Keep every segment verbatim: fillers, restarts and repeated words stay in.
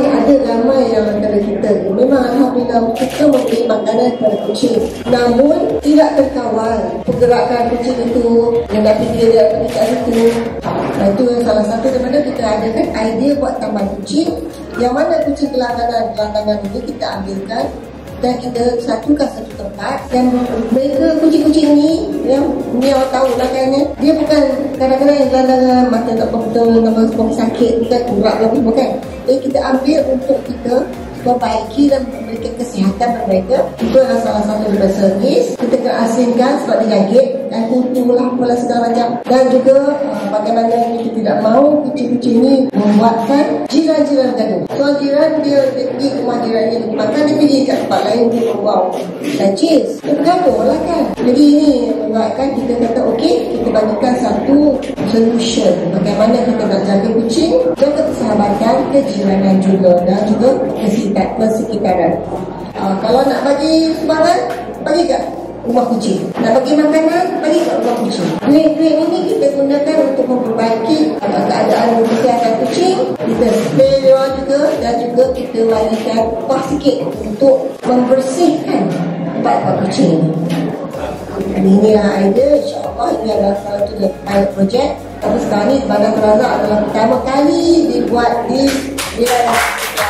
ada ramai yang antara kita memang alhamdulillah kita memberi makanan kepada kucing, namun tidak terkawal pergerakan kucing itu, yang nak fikir dia pergi kat situ. Nah, itu salah satu daripada kita adakan idea buat taman kucing, yang mana kucing gelandangan-gelandangan ini kita ambilkan dan kita satukan satu tempat. Dan mereka kucing-kucing ni yang ni awak tahu lah kan, dia bukan kadang-kadang yang gelandangan mata tak betul, nama sebab sakit, kita kurang lagi bukan. Jadi kita ambil untuk kita memperbaiki dan memberikan kesihatan kepada mereka. Itu adalah salah satu daripada servis. Kita kena asingkan sebab dia gigit dan kutu lah apalah segala macam. Dan juga uh, bagaimana kita tidak mahu kucing-kucing ni membuatkan jiran-jiran gaduh. So jiran dia, dia pergi ke rumah jiran dia makan, dia pergi kat tempat lain dia membuang dan cheese, dia bergaduh lah kan. Jadi ini membuatkan kita kata okey, kita bagikan satu solution bagaimana kita nak jaga kucing, jaga persahabatan, kejiranan juga, dan juga persekitaran. Uh, kalau nak bagi sumbangan, bagi kat rumah kucing. Nak bagi makanan, bagi kat rumah kucing. Duit-duit ini kita gunakan untuk memperbaiki uh, keadaan kesihatan kucing. Kita spray dia juga, dan juga kita berikan upah sikit untuk membersihkan tempat-tempat kucing. Dan inilah idea, insyaAllah ini adalah salah satu pilot project. Tapi sekarang ni Bandar Razak adalah pertama kali dibuat di wilayah.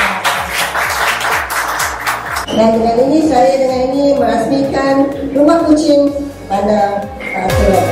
Dan dengan ini, saya dengan ini merasmikan rumah kucing Bandar Razak.